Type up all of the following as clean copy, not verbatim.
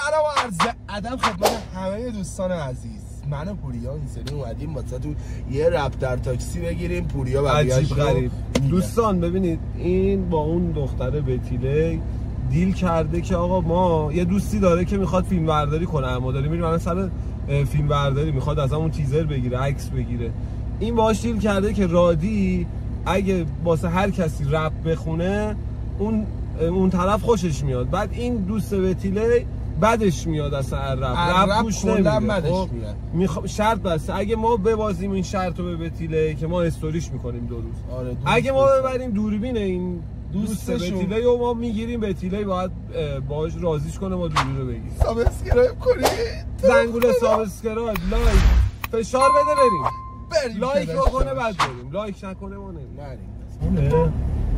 سلام و عرض ادب خدمت همه دوستان عزیز. من و پوریا این سری اومدیم واسهتون یه رپ در تاکسی بگیریم. پوریا عجیب غریب. دوستان ببینید این با اون دختره بتیلی دیل کرده که آقا ما یه دوستی داره که میخواد فیلم برداری کنه، ما داریم میریم الان سر فیلم برداری، میخواد از همون تیزر بگیره، عکس بگیره. این باهاش دیل کرده که رادی اگه واسه هر کسی رپ بخونه اون طرف خوشش میاد، بعد این دوست بتیلی بدش میاد اصلا رپ گوش نمیده. شرط بسته اگه ما ببازیم این شرط رو به بتیلی که ما استوریش میکنیم 2 روز. آره اگه ما ببریم دوربین این دوست بتیلی و ما میگیریم، بتیلی باید باهاش رازیش کنه ما دوربین رو بگیریم. سابسکرایب کنید، زنگوله سابسکرایب، لایک، فشار بده بریم لایک بکنه بعد بریم، لایک نکنه ما نمیریم.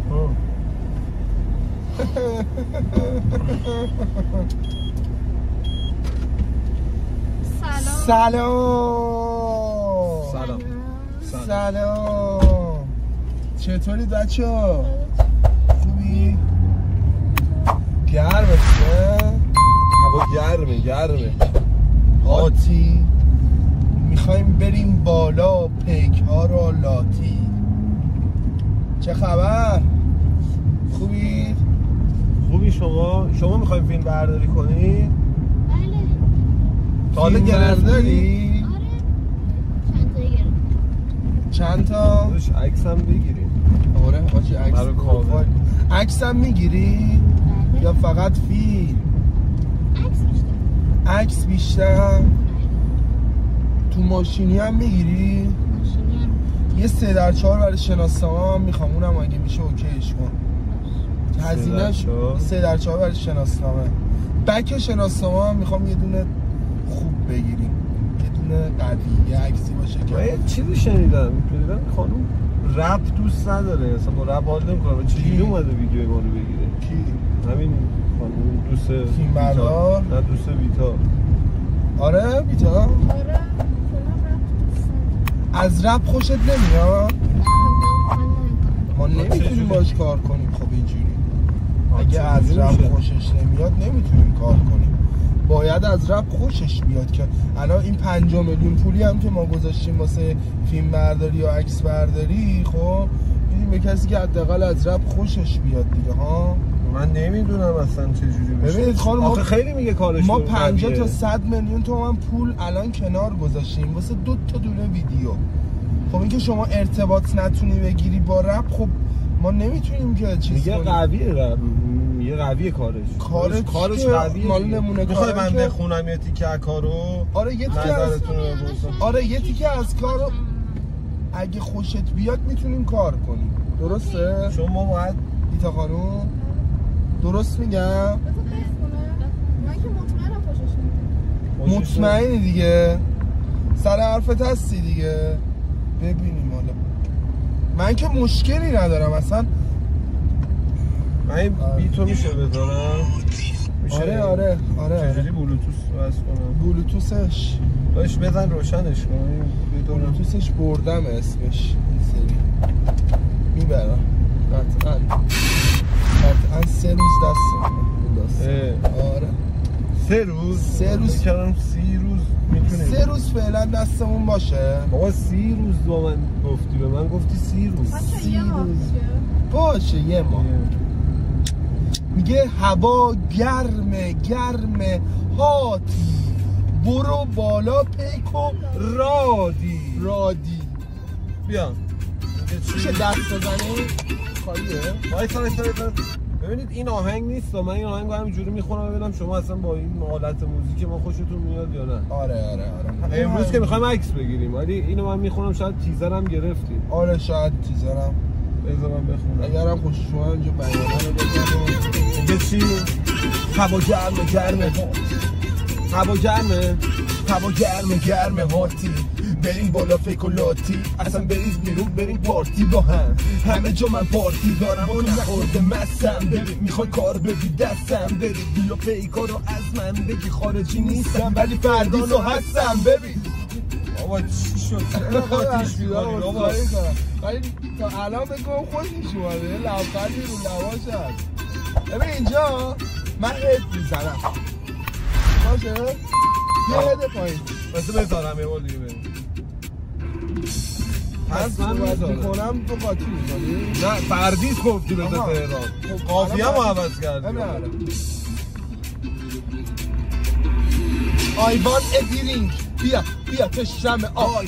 سلام. چطوری بچه‌ها؟ خوبی؟ گرمه هوا گرمه. هاتی میخوایم بریم بالا پیک ها رو لاتی. چه خبر؟ خوبی شما میخوایم فیلم برداری کنی؟ بله. تا حالا گرفتاری؟ آره. چند تا؟ عکس هم بگیریم. آره آجی عکس هم میگیری؟ بله. یا فقط فیلم؟ عکس بیشتر؟ تو ماشینی هم میگیری؟ یه 3x4 برای شناسنامه هم میخوام، اونم اگه میشه اوکیش کن. هزینه‌اش 3x4 برای شناسنامه. بک شناسنامه هم میخوام یه دونه خوب بگیریم، یه دونه قوی، یه عکسی باشه که من یه چیزی شنیدم خانم رپ دوست نداره، اصلا با رپ حال نمی‌کنه. چجوری اومده ویدیو ما رو بگیره؟ کی؟ همین خانم دوست فیلم بردار؟ نه دوست بیتا. آره بیتا؟ آره. از رپ خوشت نمیاد؟ ما نمیتونیم باش کار کنیم. خب اینجوری اگه از رپ خوشش نمیاد نمیتونیم کار کنیم، باید از رپ خوشش بیاد. که الان این 5 میلیون پولی هم که ما گذاشتیم واسه فیلم برداری یا عکس برداری، خب میدیم به کسی که حداقل از رپ خوشش بیاد دیگه. ها من نمیدونم اصلا چجوری میشه. ببینید خانم آخه خیلی میگه کارش ما 50 تا 100 میلیون تومان پول الان کنار گذاشتیم واسه 2 تا دونه ویدیو. خب اینکه شما ارتباط نتونی بگیری با رپ، خب ما نمیتونیم که چیز میگه قویه رپ، میگه قویه کارش قویه. مال نمونه میخوای من بخونم یه تیکه از کارو؟ آره یه تیکه از کارو اگه خوشت بیاد میتونیم کار کنیم. درسته؟ شما باید بیتا خانوم درست میگم؟ من که مطمئنم خوشش میاد. مطمئنی دیگه؟ سر حرفت هستی دیگه؟ ببینیم حالا من که مشکلی ندارم اصلا. من بیتو میشه بذارم؟ آره چجوری بلوتوس وصل کنم؟ بلوتوسش باش بزن روشنش کنم. بلوتوسش بردم اسمش این سری میبرم قطعا 3 روز دست. آره 3 روز کردم 30 روز میتونه 3 روز فعلا دستمون باشه. بابا 30 روز با من گفتی، به من گفتی 30 روز. 30 روز باشه یه ماه. میگه هوا گرمه هاتی، برو بالا پیک و رادی بیا. میشه دست بزنی؟ خالیه؟ وایسا ببینید این آهنگ نیست، من این آهنگو همینجوری میخونم ببینم شما اصلا با این حالت موزیک ما خوشتون میاد یا نه. آره امروز که میخوایم عکس بگیریم، ولی اینو من میخونم شاید تیزرم گرفتیم. آره شاید تیزرم بذار من بخونم. اگرم خوشش اومد اینجا بیانه رو بزنم. میگه چی؟ هوا گرمه هاتی، بریم بالا فیک و لاتی، اصلا بریم بیرون بریم پارتی با هم، همه جا من پارتی دارم و نخورده مستم. ببین میخوای کار بدی دستم، بریم بیا پیکا رو از من بگی خارجی نیستم ولی فردیسو هستم. ببین بابا چی شد؟ قاطیش می‌کنی بابا؟ ولی تا الان بگم خوشش اومده، لبخندی رو لباش هست. ببین اینجا من هد میزنم، باشه یه هده پایین واسه بذارم یه بار دیگه بریم پس من میکنم تو قاطی میکنی؟ نه فردیس گفتی بذار تهران قافیه هم عوض کردی I want a drink بیا تشنم آی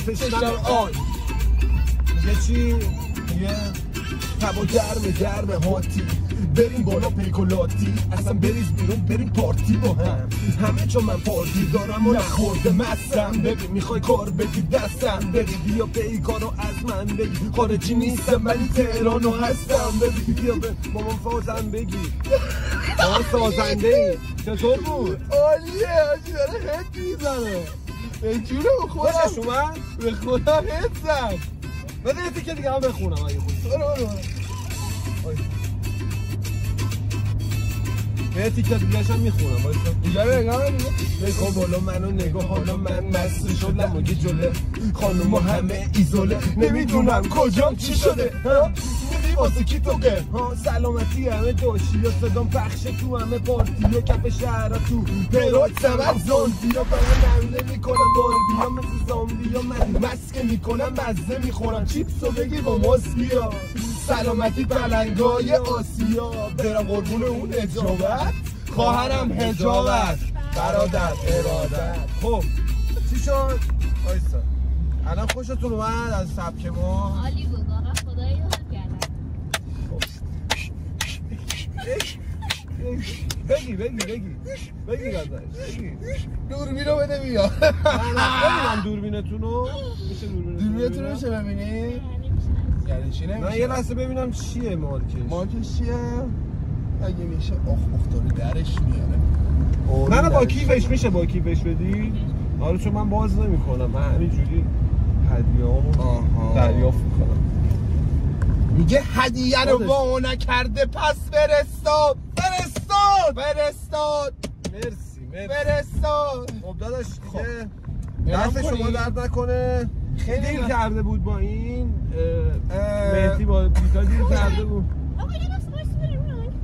یه چی؟ یه تبا گرم هاتی بریم بالا پیکولاتی اصلا بریز بیرون بریم پارتی با هم همه چون من پارتی دارم و نخورده مستم ببین میخوای کار بدی دستم ببین بیا پیکارو از من بگی خارجی نیستم ولی تهرانو هستم ببین بیا با من فازم بگی آن سازنده ای چطور بود؟ عالیه آجی داره هد میزنه به جونه خوشش اومد؟ به خدا هد زن بده یه تیکه دیگه هم بخونم اگه خود یه تیکه دیگه هم میخونم دیگه نگاه نگاه بالا منو نگاه حالا من مست شدم و یه جله خانوما همه ایزوله نمیدونم کجام چی شده میدی واسه کی توگه سلامتی همه داشتی یا صدام پخش تو همه پارتی یا کف شهرها تو پرات سبب زانتی یا فقط نمله میکنم باربی یا مثل زامبی یا من مسکه میکنم مزه میخورم چیپس رو بگیر با ماست بیا سلامتی پلنگای آسیا برم قربون اون اجابت خواهرم حجابت برادر ارادت خب چی شد؟ آیسا الان خوشتون اومد از سبک ما؟ عالی بود آقا خدایی حال کردم بگی ازش بگی دوربین رو بده بیا ببینم دوربینتون رو میشه دوربینتون رو میشه ببینی؟ یعنی چی نمیشه؟ نه یه لحظه ببینم چیه مارکش چیه؟ اگه میشه داره درش میاره منو با کیفش میشه با کیفش بدی؟ آره چون من باز نمی کنم من همینجوری هدیه‌امو دریافت میکنم میگه هدیه رو با نکرده پس فرستاد مرسی فرستاد خب داداش دیگه دست شما درد نکنه خیلی دیل کرده بود با این مهدی با بیتا دیل کرده بود آقا یه دست باش بریم اون که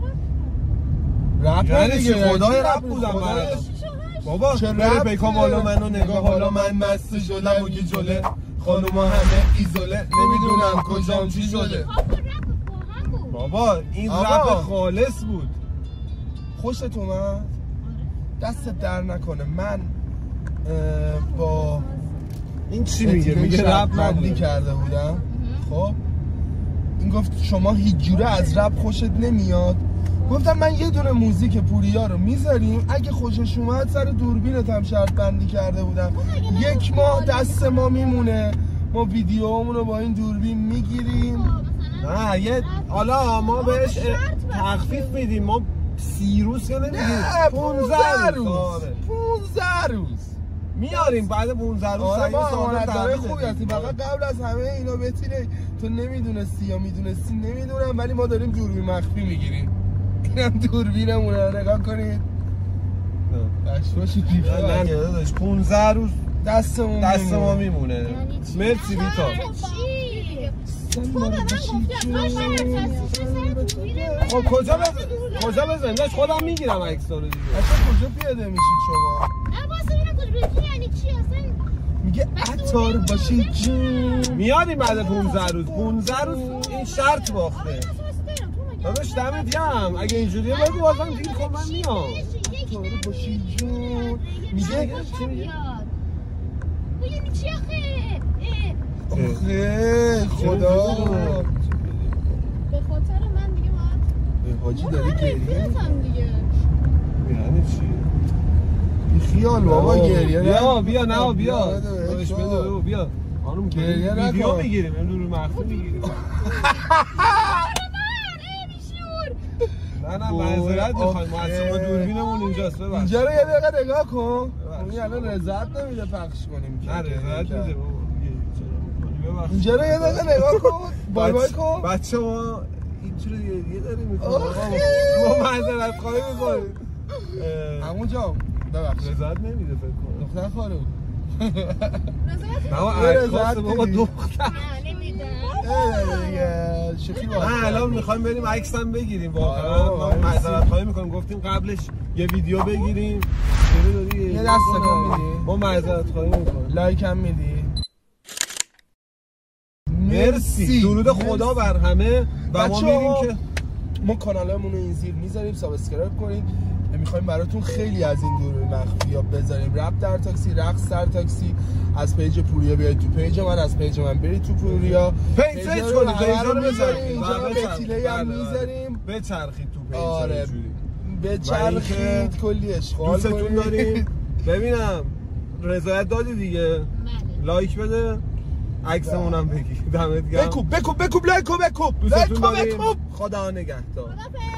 رپ یعنی چی خدای رپ بودم من بابا بره پیکا بالا منو نگاه حالا من مست شدم و یه جله خانوما همه ایزوله نمیدونم کجام چی شده بابا این رپ خالص بود خوشت اومد؟ دست در نکنه من با این چی میگه رپ بندی کرده بودم خب این گفت شما هیچ جوره از رپ خوشت نمیاد گفتم من یه دونه موزیک پوریا رو میذاریم اگه خوشش اومد سر دوربینت هم شرط بندی کرده بودم 1 ماه دست ما میمونه ما ویدیومون رو با این دوربین میگیریم نه یه حالا ما بهش تخفیف میدیم ما 30 روز که نمیدیم 15 روز میاریم بعد 15 روز آره ما آمداره خوبی هستیم فقط قبل از همه اینا بتینه تو نمیدونستی یا میدونستی نمیدونم ولی ما داریم دوربین مخفی میگیریم اینم دوربینمونه رو نگاه کنید نه داداش 15 روز دست ما میمونه مرسی بیتا خب کجا بزنیم داشت خودم میگیرم عکس‌ها رو دیگه اصلا کجا پیاده میشید شما؟ نه واسه ببینم کجا بگی یعنی چی اصلا میگه عطار باشید جون میاریم بعد 15 روز این شرط باخته داداش دمت گرم اگه اینجوریه بگو بازم دیگه کن من میام عطار باشید جون میگه چی میگه؟ یعنی چی آخه خدا به خاطر من دیگه باید حاجی داره گریه دیگه یعنی چی؟ خیال بابا گریه بیا نه بیا داداش بده بیا خانم گریه نکن ویدیو میگیریم امروز رو مخفی میگیریم نه معذرت میخوایم ما دوربینمون اینجاست ببخش اینجا رو یه دقیقه نگاه کن اون الان رضایت نمیده پخش کنیم نه رضایت میده بابا اینجا رو یه دقیقه نگاه کن بای بای کن بچه ما اینجوری یه داری میکنم ما معذرت خواهی میکنیم همون جام ببخش رضایت نمیده فکر کنم دختر خاله بود رضایت بابا دختر شوخی نه الان میخوایم بریم عکس هم بگیریم واقعا ما معذرت خواهی میکنیم گفتیم قبلش یه ویدیو بگیریم یه دست تکون میدی؟ ما معذرت خواهی میکنیم. لایک هم میدی؟ مرسی. درود خدا بر همه و ما میریم که ما کانالمون رو این زیر میذاریم، سابسکرایب کنید. میخوایم براتون خیلی از این دور مخفی‌ها بذاریم. رپ در تاکسی، رقص در تاکسی. از پیج پوریا بیاید تو پیج من، از پیج من برید تو پوریا. پیج کنید، پیج رو میذاریم اینجا، بتیله هم میذاریم. بچرخید تو پیج. آره بچرخید، کلی اشغال کنید. دوستتون داریم. ببینم رضایت دادی دیگه. لایک بده، عکسمون هم بگیر. دمت گرم. بکوب لایک بکوب. دوستتون داریم. خدا نگهدار.